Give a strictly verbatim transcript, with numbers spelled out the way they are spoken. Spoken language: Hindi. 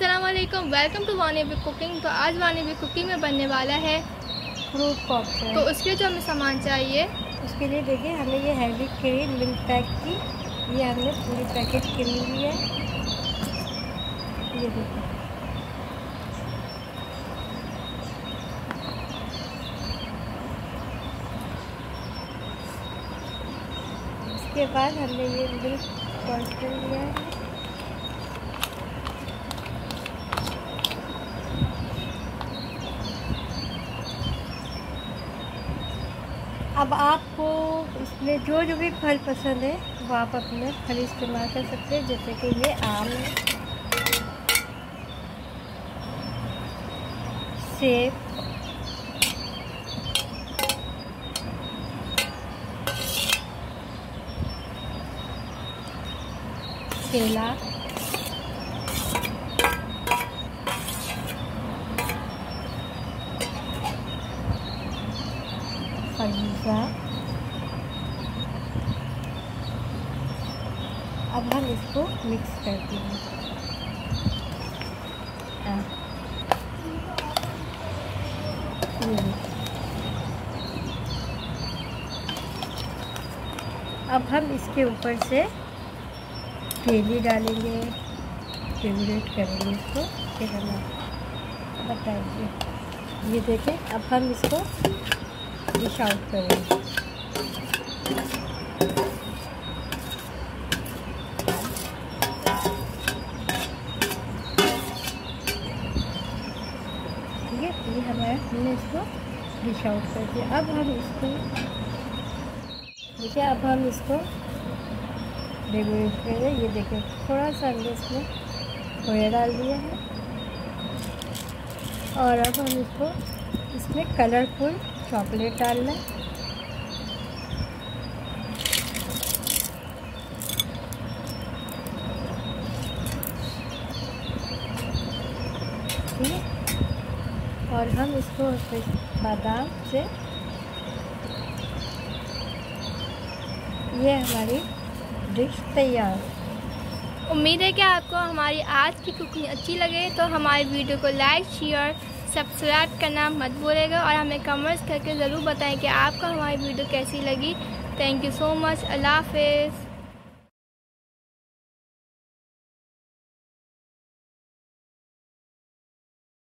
अस्सलाम वालेकुम, welcome to Wani big cooking. तो आज वानी बिग कुकिंग में बनने वाला है फ्रूट कॉकटेल। तो उसके जो हमें सामान चाहिए उसके लिए देखिए हमें ये हैवी क्रीम मिल्क पैक की, ये हमने पूरी पैकेट क्रीम ली है। ये देखिए इसके बाद हमने ये मिल्क कॉकटेल लिया है। अब आपको इसमें जो जो भी फल पसंद है वो आप अपने फल इस्तेमाल कर सकते हैं, जैसे कि ये आम है, सेब, केला, खरबूजा। अब हम इसको मिक्स करते हैं। अब हम इसके ऊपर से केली डालेंगे, डेकोरेट करेंगे इसको, फिर हम बताएंगे। ये देखें, अब हम इसको डिश आउट करेंगे। ठीक है, ये हमारा हमने इसको डिश आउट कर दिया। अब हम इसको देखिए, अब हम इसको डेकोरेट करें। ये देखें, थोड़ा सा हमने इसमें खोया डाल दिया है और अब हम इसको इसमें कलरफुल चॉकलेट डालना है। ठीक है, और हम इसको बादाम से, ये हमारी डिश तैयार। उम्मीद है कि आपको हमारी आज की कुकिंग अच्छी लगे, तो हमारी वीडियो को लाइक शेयर सब्सक्राइब करना मत भूलिएगा और हमें कमेंट्स करके ज़रूर बताएं कि आपको हमारी वीडियो कैसी लगी। Thank you so much. अल्लाह हाफिज़।